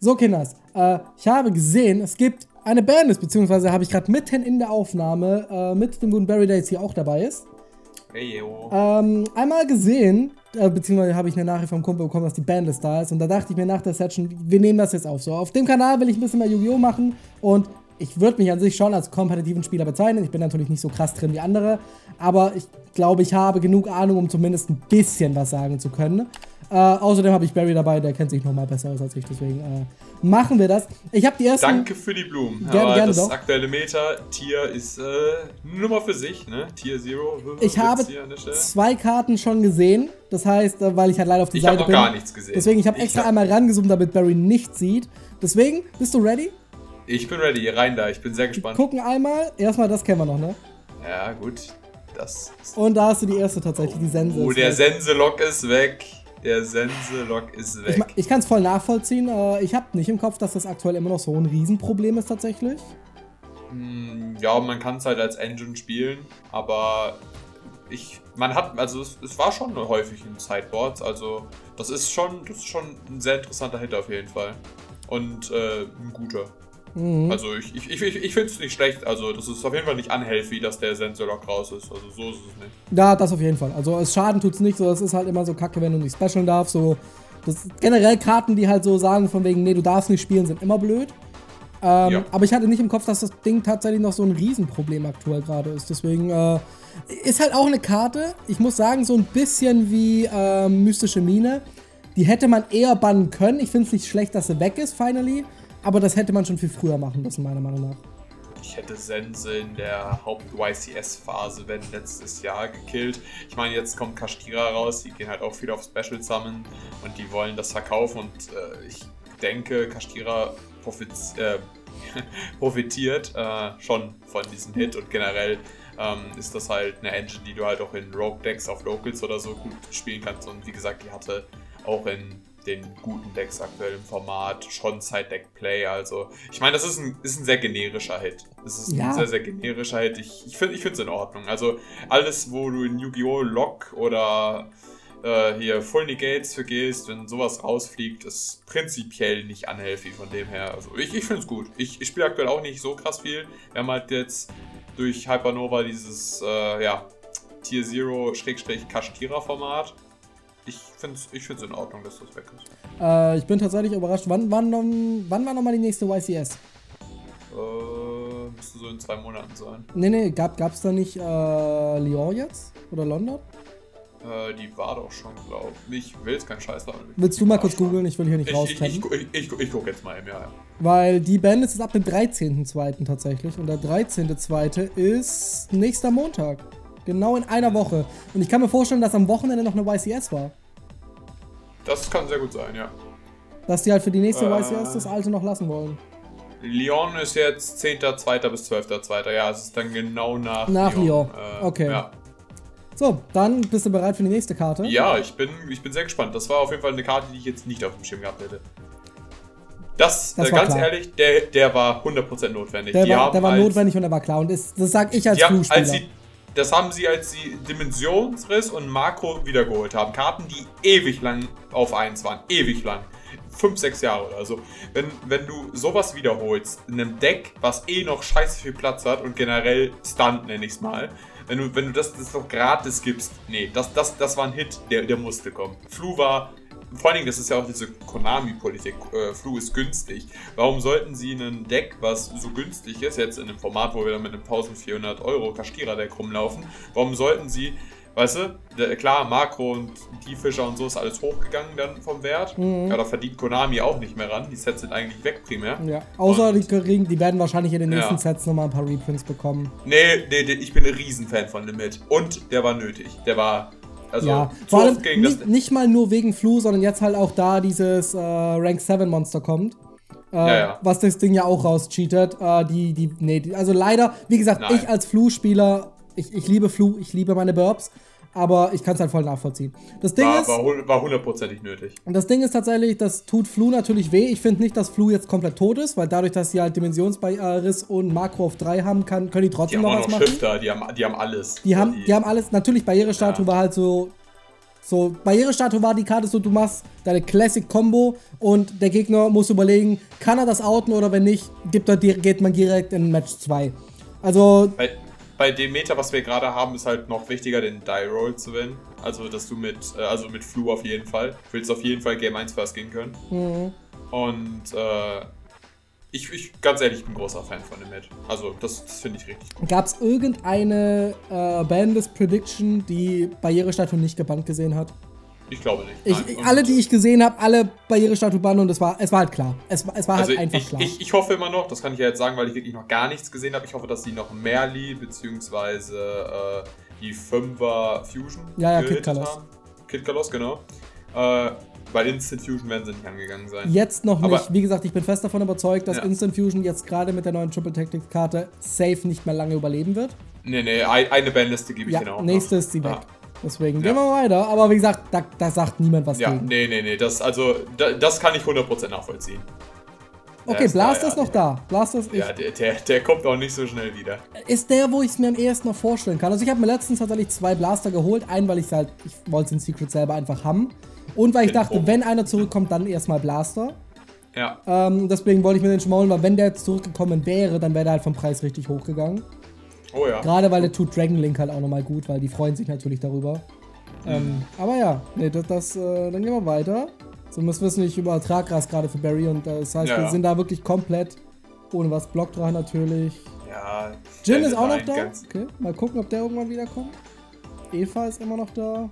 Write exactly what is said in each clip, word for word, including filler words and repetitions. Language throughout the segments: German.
So, Kinders, äh, ich habe gesehen, es gibt eine Band, beziehungsweise habe ich gerade mitten in der Aufnahme äh, mit dem guten Barry, der jetzt hier auch dabei ist. Hey, yo. Ähm, einmal gesehen, äh, beziehungsweise habe ich eine Nachricht vom Kumpel bekommen, dass die Bandlist da ist. Und da dachte ich mir nach der Session, wir nehmen das jetzt auf. So, auf dem Kanal will ich ein bisschen mehr Yu-Gi-Oh! Machen. Und ich würde mich an sich schon als kompetitiven Spieler bezeichnen. Ich bin natürlich nicht so krass drin wie andere. Aber ich glaube, ich habe genug Ahnung, um zumindest ein bisschen was sagen zu können. Äh, außerdem habe ich Barry dabei, der kennt sich nochmal besser aus als ich. Deswegen äh, machen wir das. Ich habe die ersten... Danke für die Blumen. Gerne, Aber gerne das doch. aktuelle Meta-Tier ist äh, Nummer für sich, ne? Tier Zero. Ich habe zwei Karten schon gesehen. Das heißt, äh, weil ich halt leider auf die ich Seite bin. Ich habe noch gar nichts gesehen. Deswegen, ich habe extra ich hab... einmal rangezoomt, damit Barry nichts sieht. Deswegen, bist du ready? Ich bin ready, rein da. Ich bin sehr gespannt. Wir gucken einmal. Erstmal, das kennen wir noch, ne? Ja, gut. Das ist... Und da hast du die erste tatsächlich, die Sense. Oh, der Sense-Lock ist weg. Der Sense-Lock ist weg. Ich, ich kann es voll nachvollziehen. Ich habe nicht im Kopf, dass das aktuell immer noch so ein Riesenproblem ist tatsächlich. Ja, man kann es halt als Engine spielen, aber ich, man hat, also es, es war schon häufig in Sideboards, also das ist schon, das ist schon ein sehr interessanter Hit auf jeden Fall. Und äh, ein guter. Mhm. Also ich, ich, ich, ich finde es nicht schlecht, also das ist auf jeden Fall nicht unhealthy, dass der Sensor-Lock raus ist, also so ist es nicht. Ja, das auf jeden Fall, also es Schaden tut es nicht, so, das ist halt immer so kacke, wenn du nicht specialen darfst, so, das, generell Karten, die halt so sagen von wegen, nee, du darfst nicht spielen, sind immer blöd. Ähm, ja. Aber ich hatte nicht im Kopf, dass das Ding tatsächlich noch so ein Riesenproblem aktuell gerade ist, deswegen, äh, ist halt auch eine Karte, ich muss sagen, so ein bisschen wie äh, Mystische Mine, die hätte man eher bannen können, ich finde es nicht schlecht, dass sie weg ist, finally. Aber das hätte man schon viel früher machen müssen, meiner Meinung nach. Ich hätte Sense in der Haupt-Y C S-Phase, wenn letztes Jahr, gekillt. Ich meine, jetzt kommt Kashtira raus, die gehen halt auch viel auf Special Summon und die wollen das verkaufen. Und äh, ich denke, Kashtira profit äh, profitiert äh, schon von diesem Hit. Und generell ähm, ist das halt eine Engine, die du halt auch in Rogue-Decks auf Locals oder so gut spielen kannst. Und wie gesagt, die hatte auch in den guten Decks aktuell im Format schon Side-Deck-Play, also ich meine, das ist ein, ist ein sehr generischer Hit. Das ist ja. ein sehr, sehr generischer Hit. Ich, ich finde es in Ordnung. Also alles, wo du in Yu-Gi-Oh! Lock oder äh, hier Full Negates für gehst, wenn sowas rausfliegt, ist prinzipiell nicht unhealthy von dem her. Also ich, ich finde es gut. Ich, ich spiele aktuell auch nicht so krass viel. Wir haben halt jetzt durch Hypernova dieses äh, ja, Tier Zero Kashtira Format. Ich finde es ich find's in Ordnung, dass das weg ist. Äh, ich bin tatsächlich überrascht. Wann, wann, wann war nochmal die nächste Y C S? Äh, müsste so in zwei Monaten sein. Nee, nee, gab, gab's da nicht äh, Lyon jetzt? Oder London? Äh, die war doch schon, glaube ich. Ich will jetzt keinen Scheiß haben. Willst du mal kurz googeln? Ich will hier nicht rauskennen. Ich, rauskennen. ich, ich, ich, ich gucke jetzt mal im Jahr. Weil die Band ist ab dem dreizehnten zweiten tatsächlich. Und der dreizehnte zweite ist nächster Montag. Genau in einer Woche. Und ich kann mir vorstellen, dass am Wochenende noch eine Y C S war. Das kann sehr gut sein, ja. Dass die halt für die nächste äh, Y C S das alte noch lassen wollen. Lyon ist jetzt zehnter zweiter bis zwölfter zweiter Ja, es ist dann genau nach, nach Lyon. Lyon. Äh, okay. Ja. So, dann bist du bereit für die nächste Karte? Ja, ich bin, ich bin sehr gespannt. Das war auf jeden Fall eine Karte, die ich jetzt nicht auf dem Schirm gehabt hätte. Das, das äh, ganz klar. ehrlich, der, der war hundert Prozent notwendig. Der die war, der war als, notwendig und der war klar. Und das, das sag ich als Flugspieler. Als sie, das haben sie, als sie Dimensionsriss und Makro wiedergeholt haben. Karten, die ewig lang auf eins waren. Ewig lang. Fünf, sechs Jahre oder so. Wenn, wenn du sowas wiederholst, in einem Deck, was eh noch scheiße viel Platz hat und generell Stunt, nenne ich es mal. Wenn du, wenn du das, das doch gratis gibst, nee, das, das, das war ein Hit, der, der musste kommen. Flu war, vor allen Dingen, das ist ja auch diese Konami-Politik, äh, Flu ist günstig. Warum sollten sie ein Deck, was so günstig ist, jetzt in einem Format, wo wir dann mit einem eintausendvierhundert Euro Kashtira-Deck rumlaufen, warum sollten sie, weißt du, der, klar, Makro und Tieffischer und so ist alles hochgegangen dann vom Wert. Mhm. Ja, da verdient Konami auch nicht mehr ran. Die Sets sind eigentlich weg primär. Ja, außer die, kriegen, die werden wahrscheinlich in den nächsten ja. Sets nochmal ein paar Reprints bekommen. Nee, nee, nee, ich bin ein Riesenfan von Limit. Und der war nötig. Der war... Also, ja, vor allem nicht, nicht mal nur wegen Flu, sondern jetzt halt auch da dieses äh, Rank sieben Monster kommt. Äh, ja, ja. Was das Ding ja auch rauscheatet. Äh, die, die, nee, die, also leider, wie gesagt, Nein. ich als Flu-Spieler, ich, ich liebe Flu, ich liebe meine Burbs, aber ich kann es halt voll nachvollziehen. Das Ding war, ist, war hundertprozentig nötig. Und das Ding ist tatsächlich, das tut Flu natürlich weh. Ich finde nicht, dass Flu jetzt komplett tot ist, weil dadurch, dass sie halt Dimensionsriss und Makro auf drei haben, kann, können die trotzdem die noch haben was noch machen. Shifter, die haben, die haben alles. Die haben, die, die haben alles, natürlich Barrierestatue ja. war halt so So, Barrierestatue war die Karte so, du machst deine Classic-Combo und der Gegner muss überlegen, kann er das outen oder wenn nicht, gibt er, geht man direkt in Match zwei. Also... Bei, bei dem Meta, was wir gerade haben, ist halt noch wichtiger, den Die-Roll zu gewinnen. Also, dass du mit, also mit Flu auf jeden Fall, du willst auf jeden Fall Game eins First gehen können. Mhm. Und, äh... Ich, ich, ganz ehrlich, ich bin großer Fan von dem Hit. Also, das, das finde ich richtig gut. Gab es irgendeine äh, Banlist-Prediction, die Barrierestatue nicht gebannt gesehen hat? Ich glaube nicht. Ich, ich, alle, die ich gesehen habe, alle Barrierestatue bannen und es war, es war halt klar. Es, es war also halt einfach ich, klar. Ich, ich hoffe immer noch, das kann ich ja jetzt sagen, weil ich wirklich noch gar nichts gesehen habe. Ich hoffe, dass sie noch Merli bzw. Äh, die Fünfer Fusion ja, ja, Kid Kalos. haben. Kid Kalos, genau. Äh, Bei Instant Fusion werden sie nicht angegangen sein. Jetzt noch Aber nicht. Wie gesagt, ich bin fest davon überzeugt, dass ja. Instant Fusion jetzt gerade mit der neuen Triple Tactics Karte safe nicht mehr lange überleben wird. Nee, nee, eine Bandliste gebe ich ja, Ihnen auch nächste noch. ist sie weg. Ah. Deswegen ja. gehen wir weiter. Aber wie gesagt, da, da sagt niemand was ja, gegen. Nee, nee, nee. Das, also, da, das kann ich hundert Prozent nachvollziehen. Okay, Blaster ist noch da. Blaster ist ja, der, der, der kommt auch nicht so schnell wieder. Ist der, wo ich es mir am ehesten noch vorstellen kann. Also ich habe mir letztens tatsächlich zwei Blaster geholt. Einen, weil ich halt, ich wollte es in Secret selber einfach haben. Und weil ich dachte, oh. wenn einer zurückkommt, dann erstmal Blaster. Ja. Ähm, deswegen wollte ich mir den schon mal holen, weil wenn der jetzt zurückgekommen wäre, dann wäre der halt vom Preis richtig hochgegangen. Oh ja. Gerade weil der tut Dragon Link halt auch nochmal gut, weil die freuen sich natürlich darüber. Mhm. Ähm, aber ja, nee, das, das äh, dann gehen wir weiter. So müssen wir wissen, ich über Traggras gerade für Barry und äh, das heißt, ja, wir ja. sind da wirklich komplett ohne was. Block dran natürlich. Ja. Jin ist auch noch da. Okay, mal gucken, ob der irgendwann wiederkommt. Eva ist immer noch da.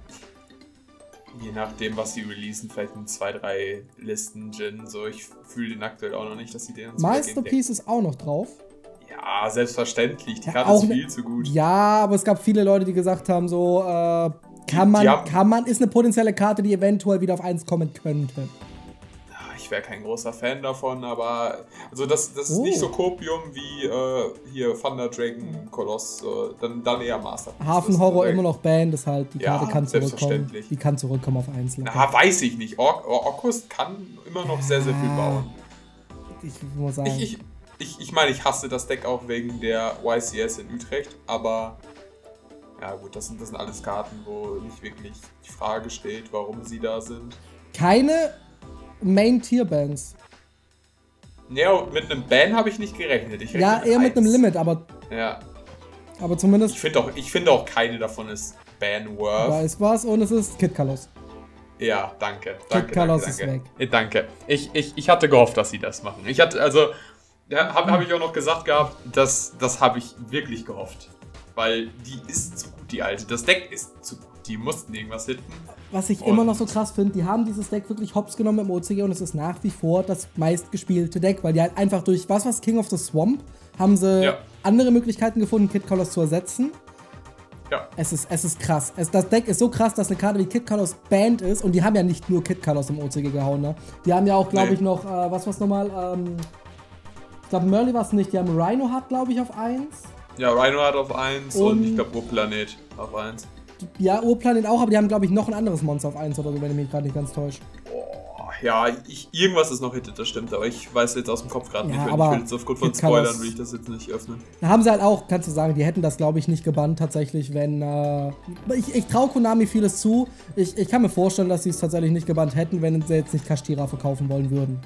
Je nachdem, was sie releasen, vielleicht in zwei, drei Listen Jin. So, ich fühle den aktuell auch noch nicht, dass sie den uns Masterpiece ist auch noch drauf. Ja, selbstverständlich. Die ja, Karte ist viel zu gut. Ja, aber es gab viele Leute, die gesagt haben, so, äh, kann man, haben, kann man, ist eine potenzielle Karte, die eventuell wieder auf eins kommen könnte. Ich wäre kein großer Fan davon, aber also das, das ist oh. nicht so Copium wie äh, hier Thunder Dragon Koloss, äh, dann, dann eher Masterpiece. Hafenhorror immer noch Band, ist halt, die Karte ja, kann zurückkommen. Die kann zurückkommen auf eins. Na, weiß ich nicht. Or Or Orkus kann immer noch sehr, sehr viel bauen. Ich muss sagen. Ich, ich, ich, ich meine, ich hasse das Deck auch wegen der Y C S in Utrecht, aber ja gut, das sind, das sind alles Karten, wo nicht wirklich die Frage steht, warum sie da sind. Keine Main-Tier-Bands. Ja, mit einem Ban habe ich nicht gerechnet. Ich ja, eher mit einem Limit, aber... Ja. Aber zumindest... Ich finde auch, ich find auch, keine davon ist Ban-worth. Da ist was und es ist Kid Kalos. Ja, danke. Kid danke, Kalos danke, ist danke. weg. Danke. Ich, ich, ich hatte gehofft, dass sie das machen. Ich hatte, also... Ja, habe hab ich auch noch gesagt gehabt, dass, das habe ich wirklich gehofft. Weil die ist zu gut, die alte. Das Deck ist zu gut. Die mussten irgendwas hitten. Was ich und immer noch so krass finde, die haben dieses Deck wirklich hops genommen im O C G und es ist nach wie vor das meistgespielte Deck, weil die halt einfach durch, was was King of the Swamp, haben sie ja. andere Möglichkeiten gefunden, Kid Kalos zu ersetzen. Ja. Es ist, es ist krass. Es, das Deck ist so krass, dass eine Karte wie Kid Kalos banned ist und die haben ja nicht nur Kid Kalos im O C G gehauen, ne? Die haben ja auch, glaube nee. ich, noch, äh, was war's nochmal, ähm, ich glaube Merly war es nicht, die haben Rhino hat, glaube ich, auf eins. Ja, Rhino hat auf eins und, und ich glaube Urplanet auf eins. Ja, Urplanet auch, aber die haben, glaube ich, noch ein anderes Monster auf eins oder so, wenn ich mich gerade nicht ganz täusche. Oh, ja, ich, irgendwas ist noch hittet, das stimmt, aber ich weiß jetzt aus dem Kopf gerade ja, nicht, wenn aber ich will jetzt aufgrund von Spoilern will ich das jetzt nicht öffnen. Da haben sie halt auch, kannst du sagen, die hätten das, glaube ich, nicht gebannt tatsächlich, wenn, äh, ich, ich traue Konami vieles zu. Ich, ich kann mir vorstellen, dass sie es tatsächlich nicht gebannt hätten, wenn sie jetzt nicht Kashtira verkaufen wollen würden.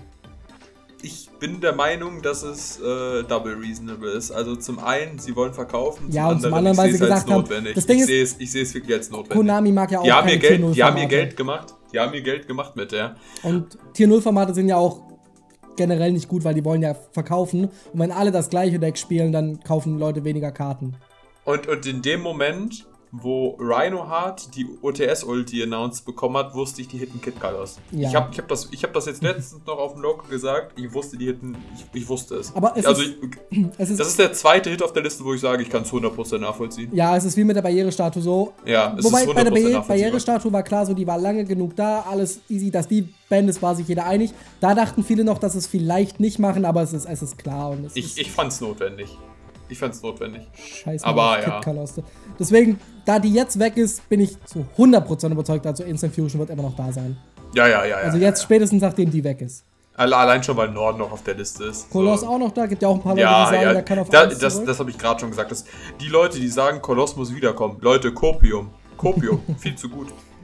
Ich bin der Meinung, dass es äh, double reasonable ist. Also zum einen, sie wollen verkaufen, ja, zum und zum anderen, weil sie gesagt haben, das Ding ich sehe es, ich sehe es wirklich als notwendig. Konami mag ja auch die haben, ihr Geld, die haben ihr Geld gemacht. Die haben ihr Geld gemacht mit der. Und Tier null Formate sind ja auch generell nicht gut, weil die wollen ja verkaufen. Und wenn alle das gleiche Deck spielen, dann kaufen Leute weniger Karten. Und, und in dem Moment, wo Rhinoheart die O T S-Ulti announced bekommen hat, wusste ich, die hitten Kid Kalos. Ja. Ich habe ich hab das, ich hab das jetzt letztens noch auf dem Local gesagt, ich wusste, die hitten, ich, ich wusste es. Aber es also ist, ich, es ist, das ist der zweite Hit auf der Liste, wo ich sage, ich kann es hundert Prozent nachvollziehen. Ja, es ist wie mit der Barrierestatue so. Ja, es Wobei ist bei der Barriere Barrierestatue war klar, so die war lange genug da, alles easy, dass die Band ist, war sich jeder einig. Da dachten viele noch, dass es vielleicht nicht machen, aber es ist, es ist klar. Und es ich ist ich fand es notwendig. Ich fand's notwendig. Scheiße, aber ja. Deswegen, da die jetzt weg ist, bin ich zu hundert Prozent überzeugt, also Instant Fusion wird immer noch da sein. Ja, ja, ja. Also ja, jetzt ja. spätestens, nachdem die weg ist. Allein schon, weil Norden noch auf der Liste ist. Koloss so. auch noch da, gibt ja auch ein paar Leute, ja, die sagen, ja. der kann auf da, eins Das, das habe ich gerade schon gesagt. Das, die Leute, die sagen, Koloss muss wiederkommen. Leute, Copium. Copium. Viel zu gut.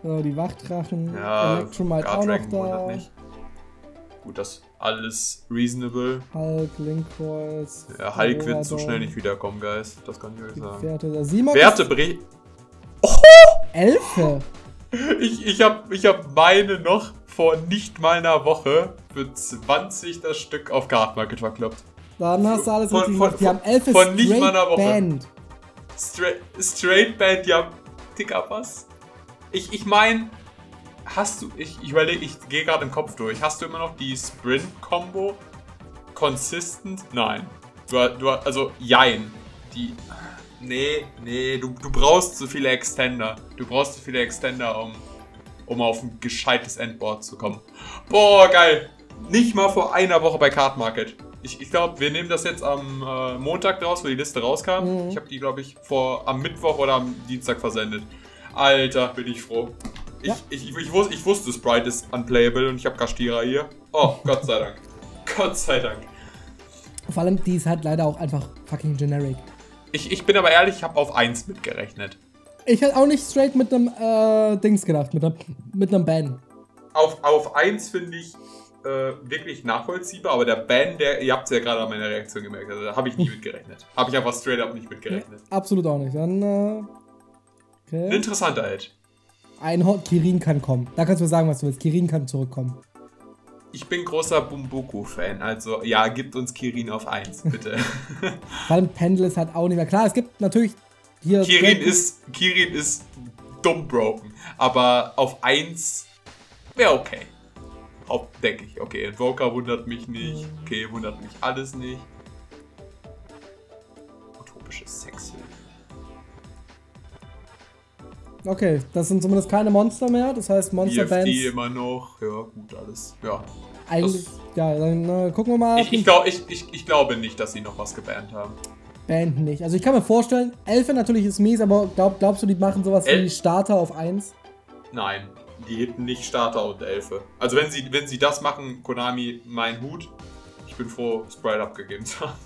So, die Wachtdrachen. Ja, Electromite auch noch da. Nicht. Gut, das alles reasonable. Hulk, Linkroids. Ja, Hulk wird so schnell nicht wiederkommen, Guys. Das kann ich euch sagen. Werte, der Simon. Werte Bre. Oh! Elfe! Ich, ich hab, ich hab meine noch vor nicht mal einer Woche für zwanzig das Stück auf Card Market verkloppt. Dann hast du alles von, richtig von, gemacht. Die haben Elfe von straight nicht mal einer Woche. Band. Straight, straight Band, ja. Digga, was? Ich, ich mein, hast du, ich, ich überlege, ich gehe gerade im Kopf durch. Hast du immer noch die Sprint-Combo? Consistent? Nein. Du, du, also, jein. Die, nee, nee, du, du brauchst zu viele Extender. Du brauchst zu viele Extender, um, um auf ein gescheites Endboard zu kommen. Boah, geil. Nicht mal vor einer Woche bei Card Market. Ich, ich glaube, wir nehmen das jetzt am äh, Montag raus, wo die Liste rauskam. Mhm. Ich habe die, glaube ich, vor am Mittwoch oder am Dienstag versendet. Alter, bin ich froh. Ich, ja. ich, ich, ich, wusste, ich wusste, Sprite ist unplayable und ich habe Kastira hier. Oh, Gott sei Dank. Gott sei Dank. Vor allem, die ist halt leider auch einfach fucking generic. Ich, ich bin aber ehrlich, ich habe auf eins mitgerechnet. Ich hätte auch nicht straight mit einem äh, Dings gedacht, mit einem, mit einem Ban. Auf, auf eins finde ich äh, wirklich nachvollziehbar, aber der Ban, der, ihr habt es ja gerade an meiner Reaktion gemerkt, also, da habe ich nie mitgerechnet. Habe ich einfach straight up nicht mitgerechnet. Ja, absolut auch nicht. Dann, äh, okay. Ein interessanter Held. Ein Hot Kirin kann kommen. Da kannst du mir sagen, was du willst. Kirin kann zurückkommen. Ich bin großer Bumbuku-Fan, also ja, gibt uns Kirin auf eins, bitte. Vor allem Pendel ist halt auch nicht mehr klar. Es gibt natürlich hier... Kirin ist, Kirin ist dumm broken, aber auf eins wäre okay. Denke ich, okay. Invoker wundert mich nicht, okay, wundert mich alles nicht. Utopisches Sexhilfe. Okay, das sind zumindest keine Monster mehr, das heißt Monster-Bands... E F D immer noch, ja gut, alles, ja. Eigentlich, ja, dann äh, gucken wir mal... Ich, ich, glaub, ich, ich, ich glaube nicht, dass sie noch was gebannt haben. Band nicht. Also ich kann mir vorstellen, Elfe natürlich ist mies, aber glaub, glaubst du, die machen sowas El wie Starter auf eins? Nein, die hitten nicht Starter und Elfe. Also wenn sie, wenn sie das machen, Konami, mein Hut. Ich bin froh, Sprite abgegeben zu haben.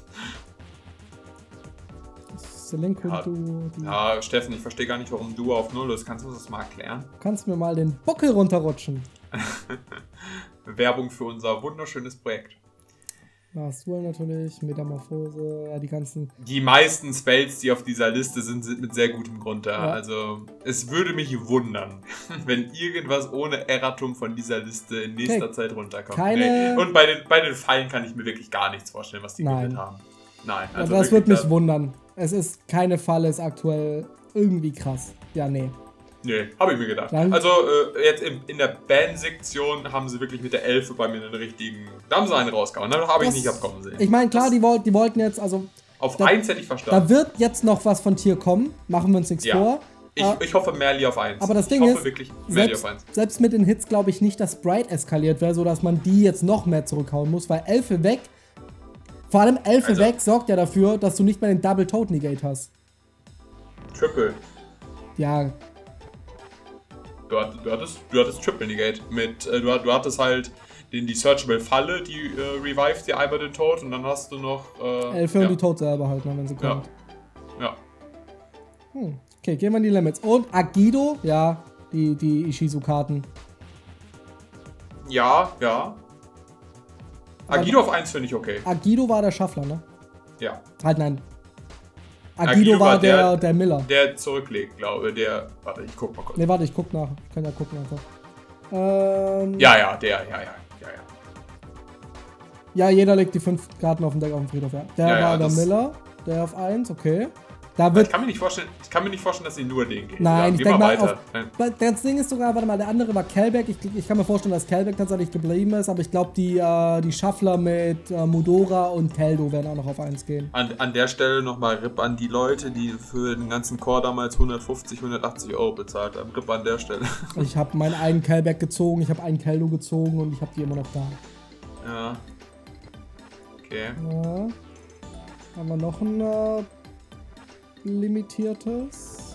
Ja, ja, Steffen, ich verstehe gar nicht, warum du auf null ist. Kannst du das mal erklären? Du kannst mir mal den Buckel runterrutschen. Werbung für unser wunderschönes Projekt. Nashul natürlich, Metamorphose, ja, die ganzen... Die meisten Spells, die auf dieser Liste sind, sind mit sehr gutem Grund da. Ja. Also, es würde mich wundern, wenn irgendwas ohne Erratum von dieser Liste in nächster okay. Zeit runterkommt. Keine... Nee. Und bei den, bei den Fallen kann ich mir wirklich gar nichts vorstellen, was die gewinnt haben. Nein. Also ja, das wird mich das wundern. Es ist keine Falle, ist aktuell irgendwie krass. Ja, nee. Nee, habe ich mir gedacht. Dann also äh, jetzt in, in der Band-Sektion haben sie wirklich mit der Elfe bei mir den richtigen... Da haben sie einen rausgehauen, da habe ich nicht abkommen sehen. Ich meine, klar, die, woll die wollten jetzt, also... Auf eins hätte ich verstanden. Da wird jetzt noch was von Tier kommen, machen wir uns nichts ja. vor. Ich, äh, ich hoffe Merli auf eins. Aber das Ding ich hoffe ist, wirklich Merli selbst, auf eins. Selbst mit den Hits glaube ich nicht, dass Sprite eskaliert wäre, sodass man die jetzt noch mehr zurückhauen muss, weil Elfe weg... Vor allem Elfe also, weg sorgt ja dafür, dass du nicht mehr den Double Toad Negate hast. Triple. Ja. Du, hat, du, hattest, du hattest Triple Negate. Mit, äh, du, du hattest halt den, die Searchable Falle, die äh, revived dir einmal den Toad und dann hast du noch. Äh, Elfe ja. und die Toad selber halt, wenn sie kommt. Ja. ja. Hm. Okay, gehen wir in die Limits. Und Agido, ja, die, die Ishizu-Karten. Ja, ja. Agido auf eins finde ich okay. Agido war der Schaffler, ne? Ja. Halt, nein. Agido, Agido war der, der, der Miller. Der zurücklegt, glaube ich. Der. Warte, ich guck mal kurz. Ne, warte, ich guck nach. Ich kann ja gucken einfach. Ähm, ja, ja, der, ja, ja, ja, ja. Ja, jeder legt die fünf Karten auf dem Deck auf dem Friedhof, ja. Der ja, ja, war der Miller, der auf eins, okay. Da wird ich, kann mir nicht vorstellen, ich kann mir nicht vorstellen, dass sie nur den gehen. Nein, ja, ich denke mal, auf, das Ding ist sogar, warte mal, der andere war Kelbeck. Ich, ich kann mir vorstellen, dass Kelbeck tatsächlich geblieben ist, aber ich glaube, die, äh, die Schaffler mit äh, Mudora und Keldo werden auch noch auf eins gehen. An, an der Stelle nochmal R I P an die Leute, die für den ganzen Core damals hundertfünfzig, hundertachtzig Euro bezahlt haben. R I P an der Stelle. Ich habe meinen einen Kelbeck gezogen, ich habe einen Keldo gezogen und ich habe die immer noch da. Ja. Okay. Ja. Haben wir noch ein äh, limitiertes.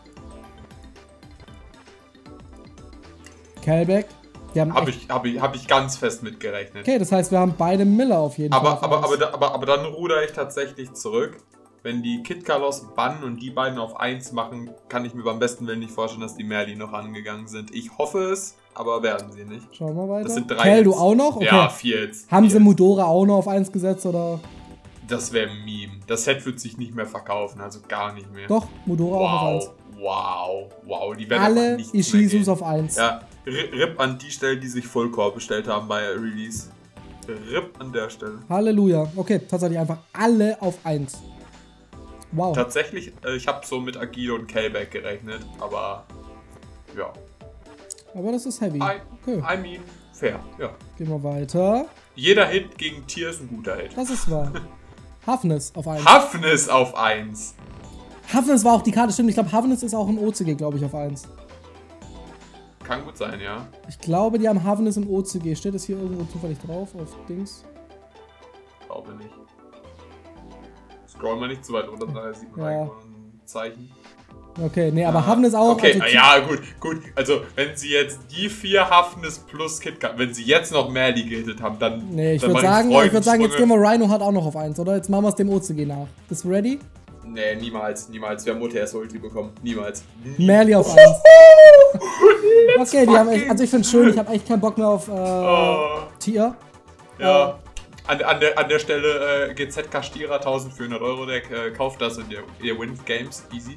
Kelbeck. Habe ich, hab ich, hab ich ganz fest mitgerechnet. Okay, das heißt, wir haben beide Miller auf jeden aber, Fall. Aber, aber, aber, aber dann ruder ich tatsächlich zurück. wenn die Kid Carlos bannen und die beiden auf eins machen, kann ich mir beim besten Willen nicht vorstellen, dass die Merli noch angegangen sind. Ich hoffe es, aber werden sie nicht. Schauen wir weiter. Das sind drei. Kel, du auch noch? Okay. Ja, vier jetzt. Haben vier sie jetzt. Mudora auch noch auf eins gesetzt, oder? Das wäre ein Meme. Das Set wird sich nicht mehr verkaufen, also gar nicht mehr. Doch, Mudora auch auf eins. Wow, wow, die werden Alle einfach nichts mehr Ishizus gehen. auf eins. Ja, R I P an die Stelle, die sich Vollcore bestellt haben bei Release. R I P an der Stelle. Halleluja. Okay, tatsächlich einfach alle auf eins. Wow. Tatsächlich, äh, ich habe so mit Agile und Kelbeck gerechnet, aber ja. Aber das ist heavy. I, Okay, I mean, fair, ja. gehen wir weiter. Jeder Hit gegen Tier ist ein guter Hit. Das ist wahr. Hafnis auf eins. Hafnis auf eins. Hafnis war auch die Karte, stimmt. Ich glaube, Hafnis ist auch im O C G, glaube ich, auf eins. Kann gut sein, ja. Ich glaube, die haben Hafnis im O C G. Steht das hier irgendwo zufällig drauf auf Dings? Glaube nicht. Scroll mal nicht zu weit runter, da sieht man Ja. irgendwo ein Zeichen. Okay, nee, aber Ah, Hafnis auch. Okay, also, ja, gut, gut. Also, wenn sie jetzt die vier Hafnis plus KitKat, wenn sie jetzt noch Merli gehittet haben, dann. Nee, ich dann würde mach sagen, ich würd sagen, jetzt gehen Freudensprünge. wir Rhino hat auch noch auf eins, oder? Jetzt machen wir es dem O C G nach. Bist du ready? Nee, niemals, niemals. Wir haben O T S-Ulti bekommen. Niemals. Nie. Merli auf eins. Okay, die haben echt, also ich finde es schön, ich habe echt keinen Bock mehr auf äh, Oh, Tier. ja. An, an, der, an der Stelle äh, G Z Kastierer eintausendvierhundert Euro Deck, äh, kauft das und ihr, ihr winnt Games. Easy.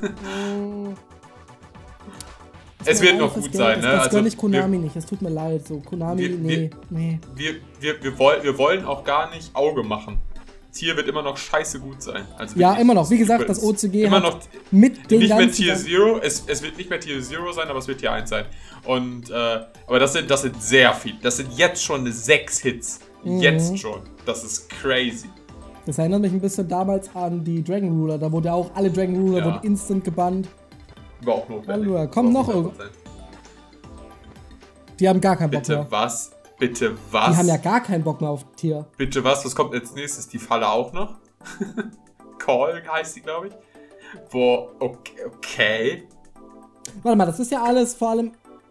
Es wird noch gut sein, ne? Das Also, gönn ich Konami nicht, es tut mir leid. So, Konami, Wir- nee, nee. wir, wir, wir, wollen, wir wollen auch gar nicht Auge machen. Tier wird immer noch scheiße gut sein. Also Ja, wirklich, immer noch. Wie gesagt, super. das O C G immer hat noch mit den nicht mehr ganzen... Tier Zero. Es, es wird nicht mehr Tier Zero sein, aber es wird Tier eins sein. Und, äh, aber das sind, das sind sehr viel. Das sind jetzt schon sechs Hits. Mhm. Jetzt schon. Das ist crazy. Das erinnert mich ein bisschen damals an die Dragon Ruler. Da wurde ja auch alle Dragon Ruler Ja. wurden instant gebannt. War auch notwendig. Hallo, kommt War auch noch hundert Prozent. Die haben gar keinen Bock Bitte mehr. was? Bitte was? Die haben ja gar keinen Bock mehr auf Tier. Bitte was? Was kommt als nächstes? Die Falle auch noch? Call heißt die, glaube ich. Wo, okay, okay. Warte mal, das ist ja alles vor allem...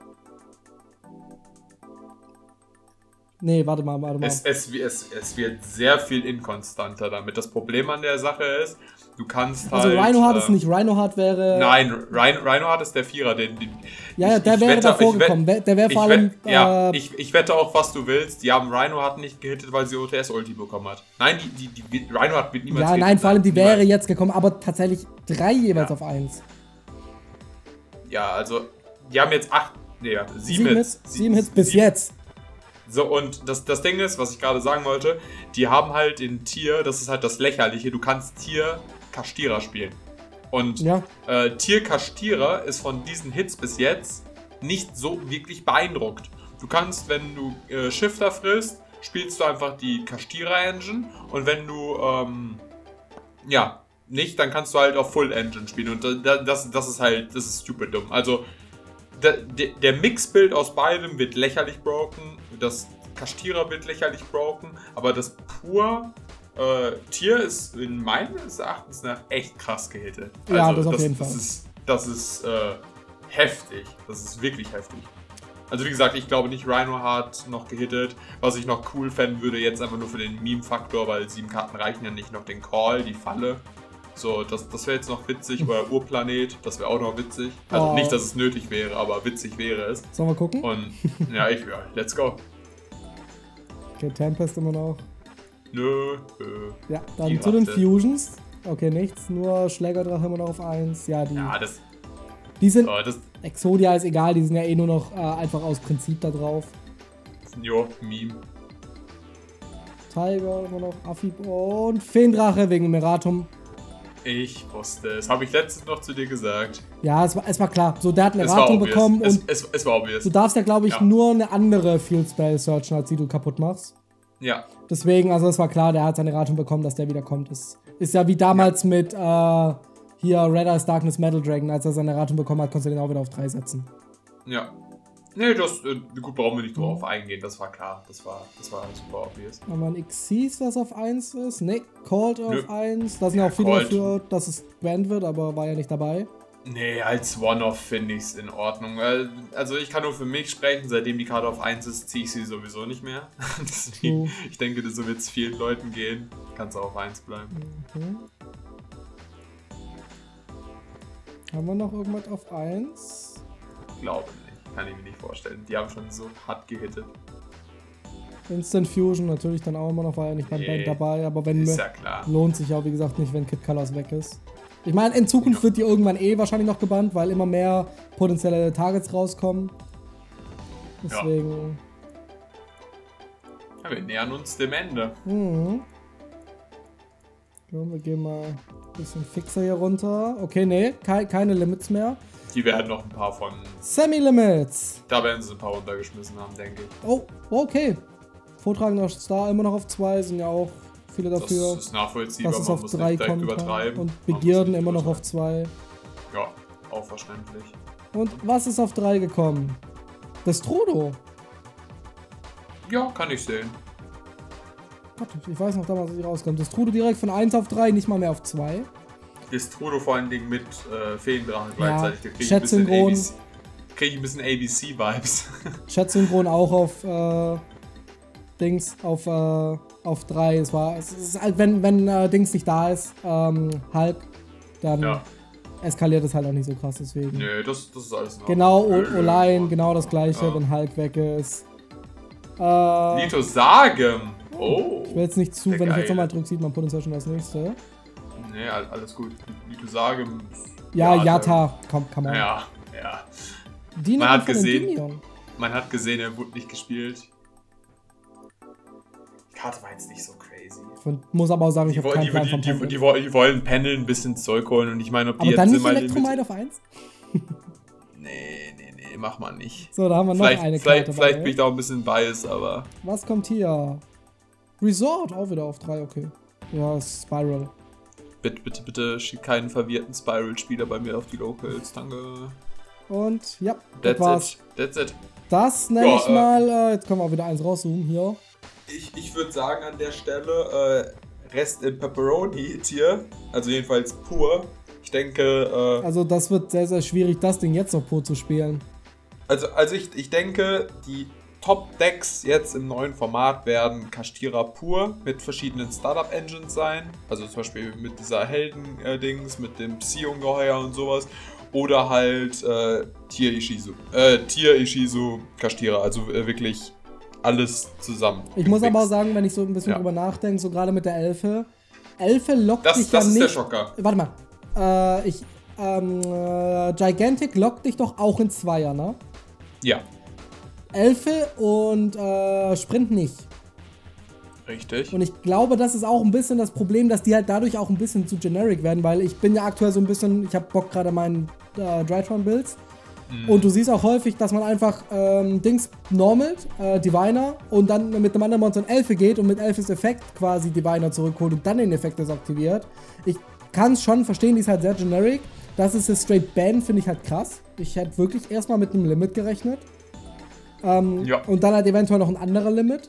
Nee, warte mal, warte mal. Es, es, es, es wird sehr viel inkonstanter damit. Das Problem an der Sache ist, du kannst halt... Also Rhinoheart äh, ist nicht, Rhinoheart wäre... Nein, Rhino, Rhinoheart ist der Vierer. Den, den, Ja, ja, ich- der ich wäre wette- davor ich wette- gekommen. Der- Der wäre vor ich allem... wette- ja, äh, ich, ich wette auch, was du willst. Die haben Rhinoheart nicht gehittet, weil sie O T S-Ulti bekommen hat. Nein, die, die, die Rhinoheart wird niemals ja, gehittet nein, vor allem die sein. wäre Niemals. jetzt gekommen, aber tatsächlich drei jeweils Ja. auf eins. Ja, also, die haben jetzt acht... Nee, warte, sieben, Sieben Hits. Hits, sieben Hits bis jetzt. So, und das, das Ding ist, was ich gerade sagen wollte, die haben halt in Tier, das ist halt das Lächerliche, du kannst Tier Kastierer spielen. Und Ja. äh, Tier Kastierer ist von diesen Hits bis jetzt nicht so wirklich beeindruckt. Du kannst, wenn du äh, Shifter frisst, spielst du einfach die Kastierer-Engine und wenn du, ähm, ja, nicht, dann kannst du halt auf Full Engine spielen und da- das, das ist halt, das ist stupid dumm. Also, der, der, der Mixbild aus beidem wird lächerlich broken, das Kastierer wird lächerlich broken, aber das pur äh, Tier ist in meines Erachtens nach echt krass gehittet. Ja, das auf jeden das Fall. Ist, das ist äh, heftig, das ist wirklich heftig. Also wie gesagt, ich glaube nicht Rhinoheart noch gehittet. Was ich noch cool fänden würde, jetzt einfach nur für den Meme-Faktor, weil sieben Karten reichen ja nicht, noch den Call, die Falle. So, das, das wäre jetzt noch witzig. Oder Urplanet, das wäre auch noch witzig. Also Oh. nicht, dass es nötig wäre, aber witzig wäre es. Sollen wir gucken? Und ja, ich, ja, let's go. Okay, Tempest immer noch. Nö, nö. Ja, dann Die zu den Ratte. Fusions. Okay, nichts, nur Schlägerdrache immer noch auf eins. Ja, die, Ja, das, die sind... oh, das, Exodia ist egal, die sind ja eh nur noch äh, einfach aus Prinzip da drauf. jo, Meme. Tiger immer noch, Afib und Feendrache wegen Meratum. Ich wusste es. Habe ich letztens noch zu dir gesagt. Ja, es war, es war klar. So, der hat eine Es war Erratung obvious. bekommen es, und es, es war obvious. du darfst ja, glaube ich, Ja. nur eine andere Field Spell searchen, als die du kaputt machst. Ja, Deswegen, also es war klar, der hat seine Erratung bekommen, dass der wieder kommt. Ist, ist ja wie damals mit äh, hier Red Eyes Darkness Metal Dragon, als er seine Erratung bekommen hat, konntest du den auch wieder auf drei setzen. ja. Nee, das, äh, gut, brauchen wir nicht Mhm. drauf eingehen. Das war klar. Das war, das war super obvious. Haben wir ein Xyz, was auf eins ist? Ne, Called auf Nö. eins. Da sind ja auch viele Called. dafür, dass es Grand wird, aber war ja nicht dabei. Nee, als One-Off finde ich es in Ordnung. Weil- Also ich kann nur für mich sprechen, seitdem die Karte auf eins ist, ziehe ich sie sowieso nicht mehr. Deswegen, True. ich denke, so wird es vielen Leuten gehen. Kannst auch auf eins bleiben. Mhm. Haben wir noch irgendwas auf eins? Glaube nicht. Kann ich mir nicht vorstellen. Die haben schon so hart gehittet. Instant Fusion natürlich dann auch immer noch, war ja nicht beim Nee, Band dabei, aber wenn ist wir, ja klar. lohnt sich auch wie gesagt nicht, wenn Kid Colors weg ist. Ich meine, in Zukunft wird die irgendwann eh wahrscheinlich noch gebannt, weil immer mehr potenzielle Targets rauskommen. Deswegen. Ja, wir nähern uns dem Ende. Mhm. So, wir gehen mal ein bisschen fixer hier runter. Okay, nee, ke keine Limits mehr. Die werden noch ein paar von. Semi-Limits. Da werden sie ein paar runtergeschmissen haben, denke ich. Oh, okay. Vortragender Star immer noch auf zwei, sind ja auch viele dafür. Das ist nachvollziehbar, dass es man auf muss drei nicht direkt kommt. übertreiben. Und Man muss Begierden nicht immer noch auf übertreiben. zwei. Ja, auch verständlich. Und was ist auf drei gekommen? Das Trudo. Ja, kann ich sehen. Warte, ich weiß noch damals, als ich rauskam. Das Trudo direkt von eins auf drei, nicht mal mehr auf zwei. Das Trudo vor allen Dingen mit äh, Feendrachen gleichzeitig. Da kriege ich, Chat-Synchron. krieg ich ein bisschen A B C-Vibes. Chat-Synchron auch auf äh, Dings, auf, äh, auf drei. Es war, es ist halt, wenn, wenn äh, Dings nicht da ist, ähm, Hulk, dann Ja. eskaliert es halt auch nicht so krass, deswegen. Nö, das, das ist alles noch. Genau, Olain, genau das gleiche, Ja. wenn Hulk weg ist. Äh, Lito Sagem. Oh. ich will jetzt nicht zu, Der wenn ich jetzt Geile. nochmal drücke, sieht man potenziell schon das nächste. Nee, all- alles gut. Lito Sagem. Ja, Yatta, komm, kann man. Ja, ja. Dino Man hat von gesehen. Endymion. Man hat gesehen, er wurde nicht gespielt. Die Karte war jetzt nicht so crazy. Und muss aber auch sagen, ich Die, habe wollen- keinen die, Plan die, vom die, Panel. die, wollen- die wollen Panel ein bisschen Zeug holen und ich meine, ob die Aber dann jetzt nicht immer Elektromite auf eins? Nee, nee, nee, mach mal nicht. So, da haben wir noch Vielleicht, eine vielleicht, Karte vielleicht bei. bin ich da auch ein bisschen biased, aber. Was kommt hier? Resort, auch wieder auf drei, okay. Ja, Spiral. Bitte, bitte, bitte schick keinen verwirrten Spiral-Spieler bei mir auf die Locals. Danke. Und ja, das That's war's. it. That's it. Das nenne Ja, ich äh, mal, äh, jetzt können wir auch wieder eins rauszoomen hier. Ich, ich würde sagen an der Stelle, äh, Rest in Pepperoni-Tier. Also jedenfalls pur. Ich denke, äh, Also das wird sehr, sehr schwierig, das Ding jetzt noch pur zu spielen. also, also ich, ich denke, die Top-Decks jetzt im neuen Format werden Kashtira pur mit verschiedenen Startup-Engines sein. Also zum Beispiel mit dieser Helden-Dings, mit dem Psi-Ungeheuer und sowas. Oder halt äh, Tier Ishizu. Äh, Tier Ishizu Kashtira. Also äh, wirklich alles zusammen. Ich muss gemixt. aber auch sagen, wenn ich so ein bisschen Ja. drüber nachdenke, so gerade mit der Elfe. Elfe lockt Das, dich das ja ist nicht. der Schocker. Warte mal. Äh, ich, ähm, äh, Gigantic lockt dich doch auch in Zweier, ne? Ja, Elfe und äh, Sprint nicht. richtig. Und ich glaube, das ist auch ein bisschen das Problem, dass die halt dadurch auch ein bisschen zu generic werden, weil ich bin ja aktuell so ein bisschen, ich habe Bock gerade meinen äh, Drytron-Builds. Mhm. Und du siehst auch häufig, dass man einfach ähm, Dings normalt, äh, Diviner und dann mit einem anderen Monster in Elfe geht und mit Elfes Effekt quasi Diviner zurückholt und dann den Effekt desaktiviert. Ich kann es schon verstehen, die ist halt sehr generic. Das ist das Straight Ban, finde ich halt krass. Ich hätte wirklich erstmal mit einem Limit gerechnet. Ähm, Ja. Und dann halt eventuell noch ein anderer Limit.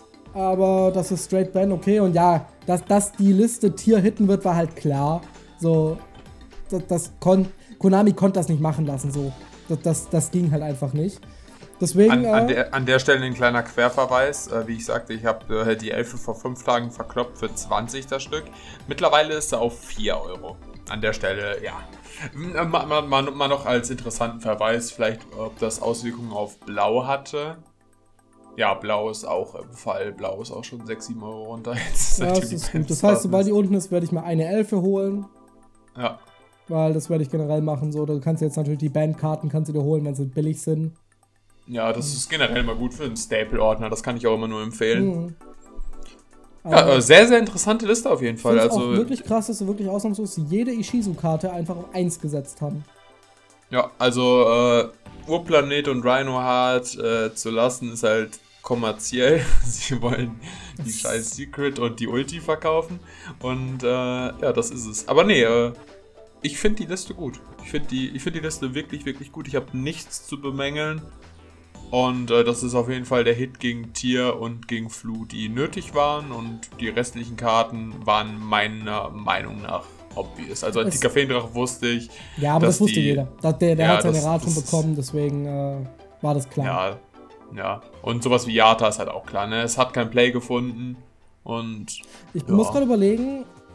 Aber das ist Straight Ban, okay. Und ja, dass, dass die Liste Tier hitten wird, war halt klar. So, das, das kon Konami konnte das nicht machen lassen, so. Das, das, das ging halt einfach nicht. Deswegen. An, an, äh, der, an der Stelle ein kleiner Querverweis. Äh, wie ich sagte, ich habe äh, die Elfe vor fünf Tagen verkloppt für zwanzig das Stück. Mittlerweile ist sie auf vier Euro. An der Stelle, ja. Mal, mal, mal, mal noch als interessanten Verweis, vielleicht, ob das Auswirkungen auf Blau hatte. Ja, Blau ist auch im Fall. Blau ist auch schon sechs, sieben Euro runter. Jetzt ja, seitdem das die ist gut. Bands Das heißt, draußen sobald die ist. unten ist, werde ich mir eine Elfe holen. Ja. Weil das werde ich generell machen. So, du kannst jetzt natürlich die Bandkarten kannst du dir holen, wenn sie billig sind. Ja, das ist generell mal gut für einen Staple-Ordner. Das kann ich auch immer nur empfehlen. Mhm. Ja, äh, sehr, sehr interessante Liste auf jeden Fall. Ich finde es Also, auch wirklich krass, dass sie wirklich ausnahmslos jede Ishizu-Karte einfach auf eins gesetzt haben. ja, also äh, Urplanet und Rhino Heart äh, zu lassen ist halt kommerziell. Sie wollen die scheiß Secret und die Ulti verkaufen. Und äh, ja, das ist es. Aber nee, äh, ich finde die Liste gut. Ich finde die, ich find die Liste wirklich, wirklich gut. Ich habe nichts zu bemängeln. Und äh, das ist auf jeden Fall der Hit gegen Tier und gegen Flu, die nötig waren. Und die restlichen Karten waren meiner Meinung nach obvious. Also Es- Antiker Feendrache wusste ich. Ja, aber dass das wusste die- jeder. Da- Der, der Ja, hat seine das- Rat schon das ist- bekommen, deswegen äh, war das klar. Ja, ja. Und sowas wie Yata ist halt auch klar, ne? Es hat kein Play gefunden und Ich ja. muss gerade überlegen,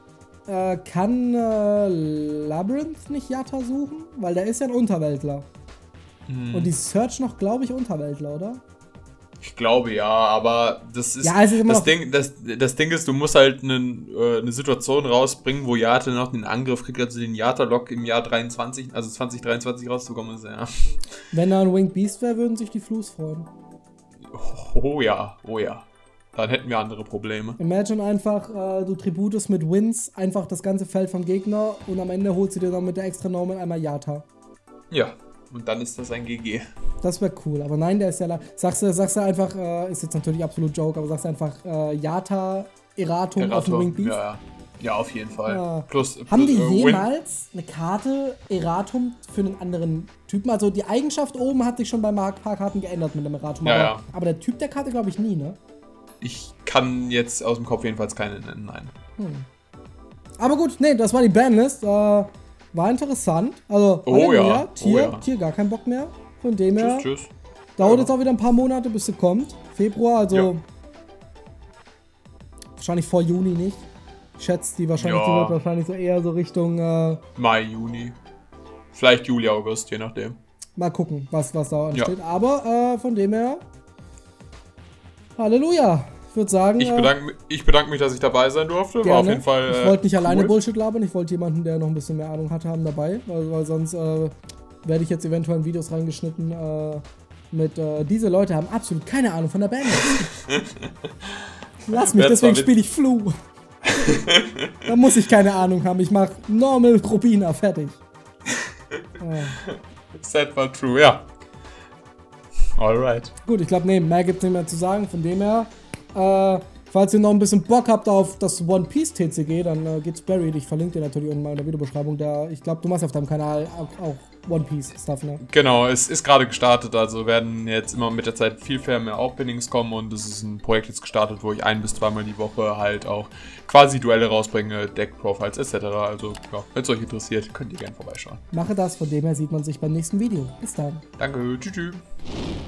äh, kann äh, Labyrinth nicht Yatta suchen? Weil der ist ja ein Unterweltler. Hm. Und die Search noch, glaube ich, Unterweltler, oder? Ich glaube ja, aber das ist, ja, es ist immer das, noch Ding, das, das Ding ist, du musst halt eine, äh, eine Situation rausbringen, wo Yatta noch den Angriff kriegt, also den Yatta-Lock im Jahr dreiundzwanzig, also zwanzig dreiundzwanzig rauszukommen ist, ja. Wenn da ein Winged Beast wäre, würden sich die Flus freuen. Oh ja, oh ja. Dann hätten wir andere Probleme. Imagine einfach, äh, du tributest mit Wins einfach das ganze Feld vom Gegner und am Ende holst du dir dann mit der extra Normal einmal Yatta. Ja, und dann ist das ein G G. Das wäre cool, aber nein, der ist ja... Sagst du, sagst du einfach, äh, ist jetzt natürlich absolut Joke, aber sagst du einfach äh, Yatta, Eratum, Eratum auf dem Winged Beast? Ja, ja, auf jeden Fall. Ja. Plus, plus, Haben die äh, jemals Win eine Karte Eratum für einen anderen Typen? Also die Eigenschaft oben hat sich schon bei ein paar Karten geändert mit dem Eratum, ja, aber, ja. aber der Typ der Karte glaube ich nie, ne? Ich kann jetzt aus dem Kopf jedenfalls keine nennen, nein. Hm. Aber gut, nee, das war die Banlist. Äh, war interessant. Also, oh Halleluja, ja, Tier, oh ja. Tier gar kein Bock mehr. Von dem tschüss, her. Tschüss. Dauert ja. jetzt auch wieder ein paar Monate, bis sie kommt. Februar, also ja. wahrscheinlich vor Juni nicht. Ich schätze, die wahrscheinlich, ja. die wird wahrscheinlich so eher so Richtung äh, Mai, Juni. Vielleicht Juli, August, je nachdem. Mal gucken, was, was da ansteht. Ja. Aber äh, von dem her. Halleluja. Ich würde sagen. Ich bedanke, ich bedanke mich, dass ich dabei sein durfte. Gerne. War auf jeden Fall. Ich wollte nicht cool. alleine Bullshit labern. Ich wollte jemanden, der noch ein bisschen mehr Ahnung hatte, haben dabei. Weil, weil sonst äh, werde ich jetzt eventuell in Videos reingeschnitten äh, mit. Äh, diese Leute haben absolut keine Ahnung von der Band. Lass mich, deswegen spiele ich Flu. Da muss ich keine Ahnung haben. Ich mache Normal Rubina. Fertig. Oh. Sad but true, ja. Alright. Gut, ich glaube, nee, mehr gibt es nicht mehr zu sagen. Von dem her, äh, falls ihr noch ein bisschen Bock habt auf das One Piece T C G, dann äh, geht's Buried. Ich verlinke dir natürlich unten mal in der Videobeschreibung. Der, ich glaube, du machst auf deinem Kanal auch, auch One Piece Stuff, ne? Genau, es ist gerade gestartet, also werden jetzt immer mit der Zeit viel mehr Openings kommen und es ist ein Projekt jetzt gestartet, wo ich ein- bis zweimal die Woche halt auch quasi Duelle rausbringe, Deck-Profiles et cetera. Also, ja, wenn es euch interessiert, könnt ihr gerne vorbeischauen. Mache das, von dem her sieht man sich beim nächsten Video. Bis dann. Danke, tschüss. tschüss.